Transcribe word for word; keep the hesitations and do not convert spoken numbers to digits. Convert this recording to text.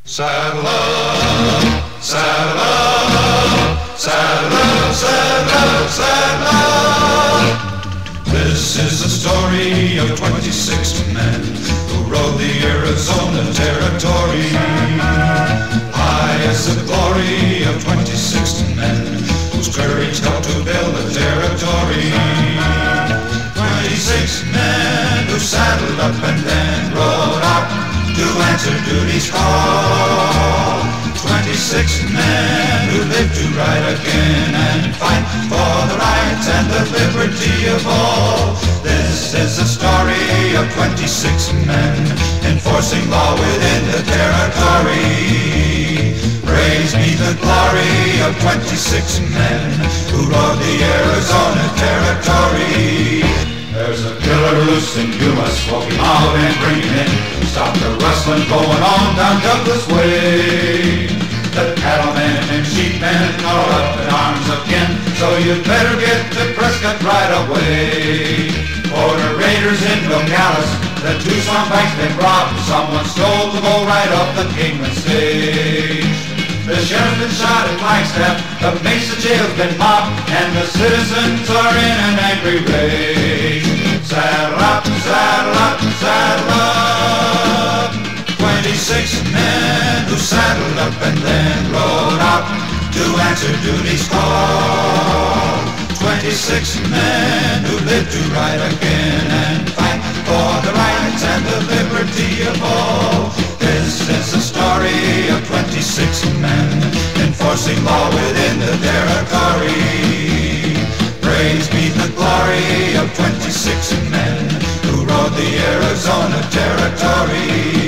Saddle up, saddle up, saddle up, saddle up, saddle up. This is the story of twenty-six men who rode the Arizona Territory. High as the glory of twenty-six men whose courage helped to build the territory. Twenty-six men who saddled up and then rode out to answer duty's call. Twenty-six men who lived to ride again and fight for the rights and the liberty of all. This is the story of twenty-six men enforcing law within the territory. Praise be the glory of twenty-six men who rode the Arizona Territory. There's a killer loose in Yuma, smoke him out and bring him in. Stop the rustling going on down Douglas Way. The cattlemen and sheepmen are up in arms again, so you'd better get to Prescott right away. Border raiders in Nogales, the Tucson bank's been robbed. Someone stole the bull right off the Kingman stage. The sheriff's been shot at Flagstaff, the Mesa jail's been mobbed, and the citizens are in an angry rage. Saddle up, saddle up, saddle up. Twenty-six men who saddled up and then rode out to answer duty's call. Twenty-six men who lived to ride again and fight for the rights and the liberty of all. This is the story of twenty-six men enforcing law within the territory. Praise be the glory of twenty-six men who rode the Arizona Territory.